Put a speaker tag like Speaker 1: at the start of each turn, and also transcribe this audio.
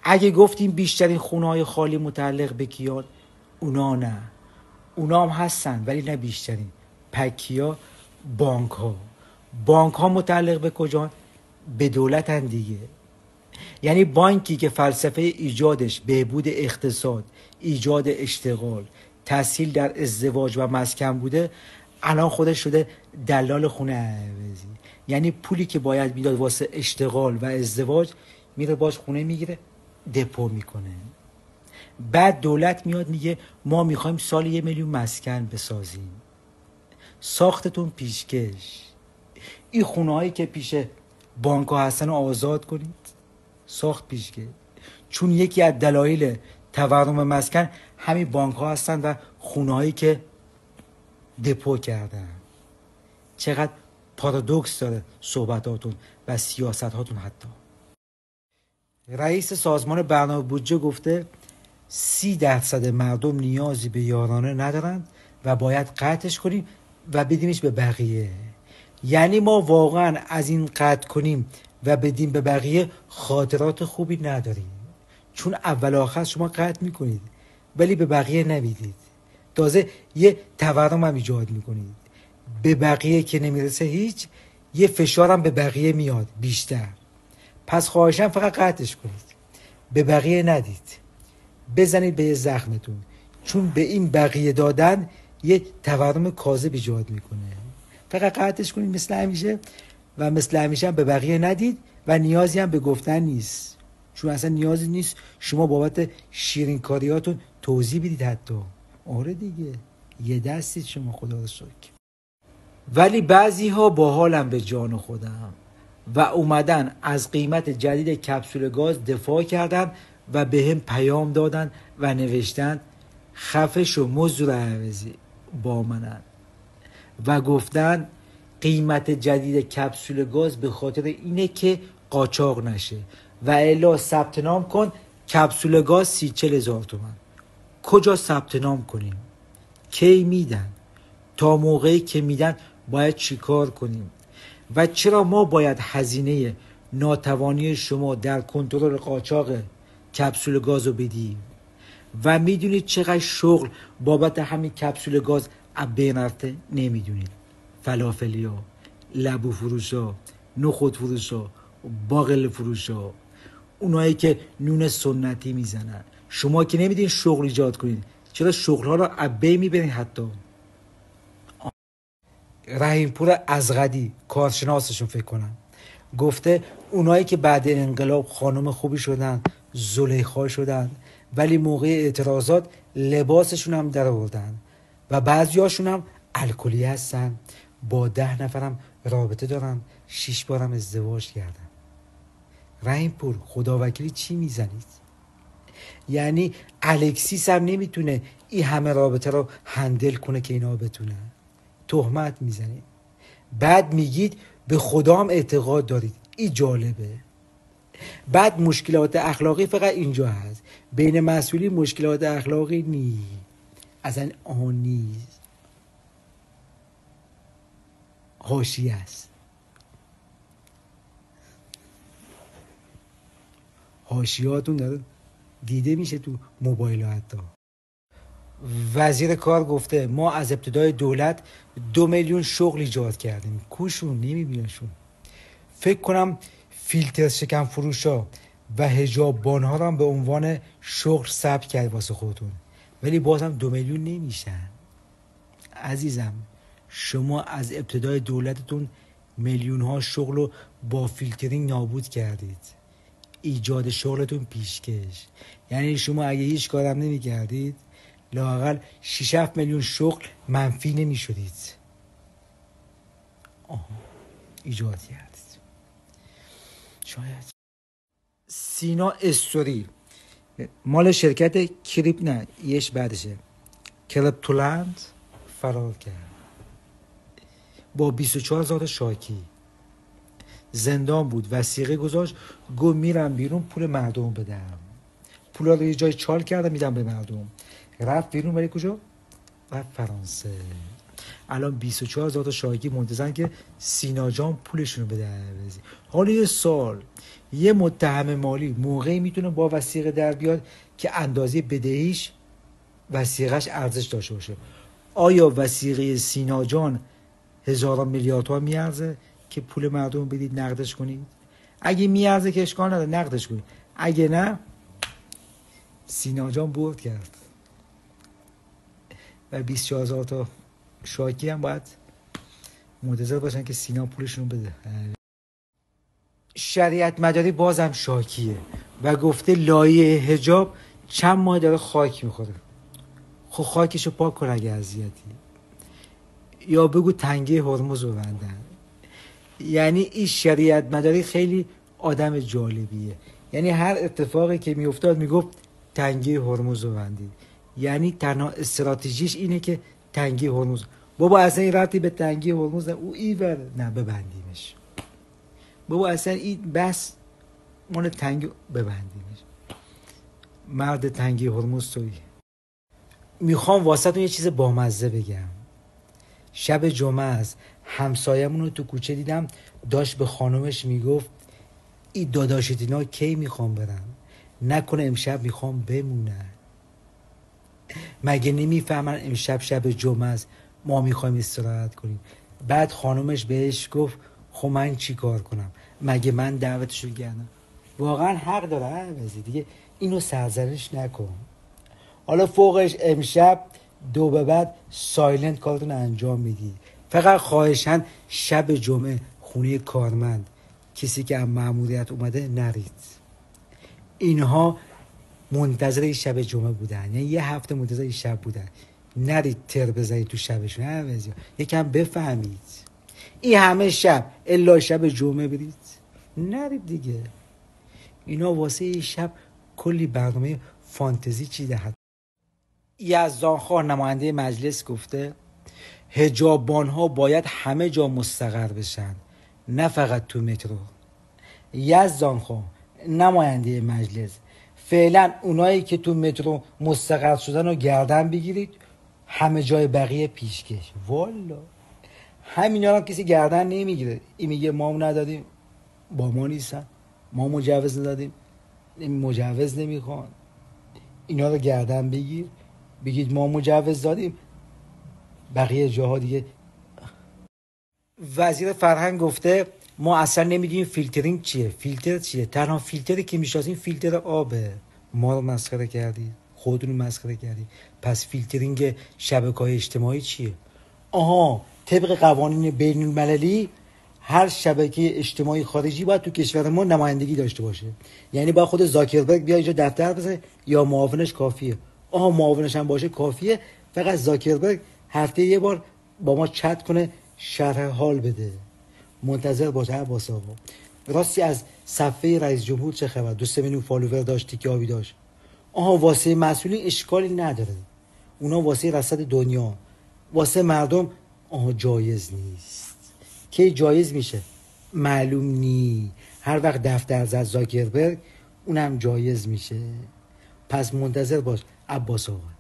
Speaker 1: اگه گفتیم بیشترین خونه‌های خالی متعلق به کیان، اونا نه، اونا هم هستن ولی نه بیشترین. پکیا بانک ها متعلق به کجان؟ به دولتن دیگه. یعنی بانکی که فلسفه ایجادش بهبود اقتصاد، ایجاد اشتغال، تسهیل در ازدواج و مسکن بوده، الان خودش شده دلال خونه عوضی. یعنی پولی که باید میداد واسه اشتغال و ازدواج میره باش خونه میگیره، دپو میکنه. بعد دولت میاد میگه ما میخوایم سال 1 میلیون مسکن بسازیم، ساختتون پیشکش. این خونه هایی که پیش بانک ها هستن رو آزاد کنید، ساخت پیشکش. چون یکی از دلایل تورم مسکن همین بانک ها هستن و خونه هایی که دپو کردن. چقدر پارادوکس داره صحبتاتون و سیاست هاتون. حتی رئیس سازمان برنامه بودجه گفته 30% مردم نیازی به یارانه ندارند و باید قطعش کنیم و بدیمش به بقیه. یعنی ما واقعا از این قطع کنیم و بدیم به بقیه خاطرات خوبی نداریم، چون اول آخر شما قطع میکنید ولی به بقیه نمیدید، تازه یه تورم هم ایجاد میکنید. به بقیه که نمیرسه هیچ، یه فشارم به بقیه میاد بیشتر. پس خواهشم فقط قطعش کنید، به بقیه ندید، بزنید به زخمتون، چون به این بقیه دادن یه تورم کاذب ایجاد میکنه. فقط قطعش کنید مثل همیشه و مثل همیشه هم به بقیه ندید و نیازی هم به گفتن نیست، چون اصلا نیازی نیست شما بابت شیرین کاریاتون توضیح بدید. حتی آره دیگه، یه دستید شما، خدا رو شکر. ولی بعضی ها با حالم به جان خودم و اومدن از قیمت جدید کپسول گاز دفاع کردن و به هم پیام دادن و نوشتن خفه شو مزدور عوضی با منن و گفتن قیمت جدید کپسول گاز به خاطر اینه که قاچاق نشه و الا ثبت نام کن کپسول گاز 30-40 هزار تومن. کجا ثبت نام کنیم؟ کی میدن؟ تا موقعی که میدن باید چیکار کنیم؟ و چرا ما باید هزینه ناتوانی شما در کنترل قاچاق کپسول گاز رو بدیم؟ و میدونید چقدر شغل بابت همین کپسول گاز بین رفته؟ نمیدونید. فلافلیا، لبو فروشا، نخود فروشا، باقل فروشا، اونایی که نون سنتی میزنن، شما که نمیدین شغل ایجاد کنید، چرا شغل ها رو بین میبرین؟ حتی رحیمپور ازغدی کارشناسشون فکر کنم گفته اونایی که بعد انقلاب خانم خوبی شدن، زلیخا شدن، ولی موقع اعتراضات لباسشون هم در آوردن و بعضیاشون هم الکلی هستن، با 10 نفرم رابطه دارن، 6 بارم ازدواج کردن. رحیمپور خداوکیلی چی میزنید؟ یعنی الکسیس هم نمیتونه این همه رابطه رو هندل کنه که اینا بتونن. تهمت میزنید، بعد میگید به خدا هم اعتقاد دارید. این جالبه. بعد مشکلات اخلاقی فقط اینجا هست، بین مسئولی مشکلات اخلاقی نیست، اصلا آن نیست، حاشیه است. حاشیه‌هاتون داره دیده میشه تو موبایل ها. حتی وزیر کار گفته ما از ابتدای دولت 2 میلیون شغل ایجاد کردیم. کوشون نمیبینشون. فکر کنم فیلتر شکم فروشا و حجاب بانها رو هم به عنوان شغل ثبت کرد واسه خودتون، ولی بازم 2 میلیون نمیشن. عزیزم شما از ابتدای دولتتون میلیون ها شغل رو با فیلترینگ نابود کردید. ایجاد شغلتون پیشکش. یعنی شما اگه هیچ کارم نمی کردید لااقل 6-7 میلیون شغل منفی نمی شدید. ایجاد کردید. شاید سینا استوری مال شرکت کریپ، نه یش بعدشه، کریپتولند فرار کرد با 24,000 شاکی. زندان بود، وثیقه گذاشت، گو میرم بیرون پول مردم بدم. پولا رو یه جای چال کردم میدم به مردم. رفت بیرون، ولی کجا؟ رفت فرانسه. الان 24,000 تا شاکی منتظرن که سینا جان پولشون رو بده. حالا یه سال، یه متهم مالی موقعی میتونه با وثیقه در بیاد که اندازه بدهیش وثیقهش ارزش داشته باشه. آیا وثیقه سینا جان هزاران میلیارد تومان میارزه که پول مردم بدید نقدش کنید؟ اگه میارزه که اشکال نداره نقدش کنید، اگه نه سینا جان برد کرد و 24,000 تا شاکی هم باید منتظر باشن که سینا پولشون بده. شریعت مداری بازم شاکیه و گفته لایه حجاب چند ماه داره خاک میخوره. خب خاکشو پاک کن اگه اذیتی، یا بگو تنگه هرمز رو ببندن. یعنی این شریعت مداری خیلی آدم جالبیه. یعنی هر اتفاقی که میافتاد میگفت تنگه هرمز رو ببندید. یعنی تنها استراتژیش اینه که تنگه هرمز، بابا اصلا این ربطی به تنگه هرمز نه، او ایور نه ببندیمش، بابا اصلا این بس مال تنگه ببندیمش. مرد تنگه هرمز توی. میخوام واسهتون یه چیز بامزه بگم. شب جمعه است، همسایمون رو تو کوچه دیدم داشت به خانومش میگفت این داداشت اینا کی میخوام برن، نکنه امشب میخوام بمونن. مگه نمیفهمن امشب شب جمعه است، ما میخوایم استراحت کنیم؟ بعد خانومش بهش گفت خب من چی کار کنم، مگه من دعوتشو کردم؟ واقعا حق داره دیگه، اینو سرزنش نکن. حالا فوقش امشب دو به بعد سایلنت کارتون انجام میدی. فقط خواهشن شب جمعه خونه کارمند کسی که از مأموریت اومده نرید. اینها منتظر شب جمعه بودن، یعنی یه هفته منتظر شب بودن. نرید تر بزنید تو شبشون. یکم بفهمید این همه شب الا شب جمعه برید؟ نرید دیگه. اینا واسه یه شب کلی برنامه فانتزی چیده. یزدان خان نماینده مجلس گفته حجاببان ها باید همه جا مستقر بشن، نه فقط تو مترو. یزدان خان نماینده مجلس، فعلا اونایی که تو مترو مستقر شدن رو گردن بگیرید، همه جای بقیه پیشکش. والا همینا هم کسی گردن نمیگیره. این میگه ما ندادیم، با ما نیستن، ما مجوز ندادیم، مجوز نمیخوان. اینا رو گردن بگیر، بگید ما مجوز دادیم، بقیه جاها دیگه. وزیر فرهنگ گفته ما اصلا نمیدونیم فیلترینگ چیه. فیلتر چیه؟ تنها فیلتری که میشناسیم فیلتر آبه. ما رو مسخره کردید، خودتون رو مسخره کردید. پس فیلترینگ شبکه‌های اجتماعی چیه؟ آها، طبق قوانین بین المللی هر شبکه اجتماعی خارجی باید تو کشور ما نمایندگی داشته باشه. یعنی باید خود زاکربرگ بیا اینجا دفتر بزنه یا معاونش کافیه؟ آها، معاونش هم باشه کافیه. فقط زاکربرگ هفته یه بار با ما چت کنه، شرح حال بده. منتظر باشه عباس آقا. راستی از صفحه رئیس جمهور چه خبر؟ 2 میلیون فالوور داشت، تیک آبی داشت. آها، واسه مسئولین اشکالی نداره، اونا واسه رصد دنیا، واسه مردم آها جایز نیست. کی جایز میشه؟ معلوم نی. هر وقت دفتر زد زاکربرگ اونم جایز میشه. پس منتظر باش عباس آقا.